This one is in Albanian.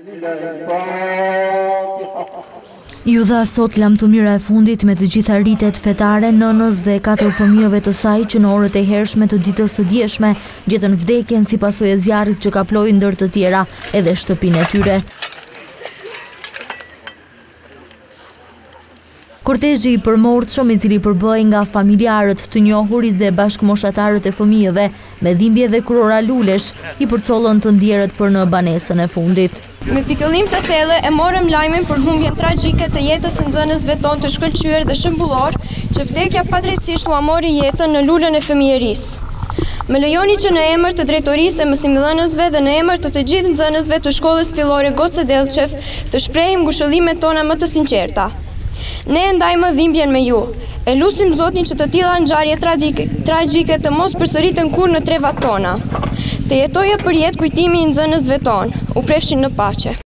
Ju dha sot lamtumira e fundit me të gjitha rritet fetare nënës dhe 4 fëmijëve të saj që në orët e hershme të ditës së dieshme gjetën vdekjen si pasojë e zjarrit që kaploi ndër të tjera edhe shtëpinë e tyre. Kortezhi i përmortshëm, i cili përbëhej nga familjarët të njohurit dhe bashkëmoshatarët e fëmijëve, me dhimbje dhe kurora lulesh, i përcollën të ndjerët për në banesën e fundit. Me pikëllim të thellë e morëm lajmin për humbjen tragjike të jetës së nxënësve tonë të shkëlqyer dhe shembullor, që vdekja padrejtisht u mori jetën në lulën e fëmijërisë. Më lejoni që në emër të drejtorisë e mësimdhënësve dhe në emër të gjithë nxënësve të shkollës fillore Goce Delçev të shprehim ngushëllimet tona më të sinqerta. Ne e ndajmë dhimbjen me ju. E lutim Zotin që të tilla ngjarje tragjike të mos përsëriten kurrë në trevat tona. Të jetojë përjet kujtimi i nxënësve tonë. U prefshin në paqe.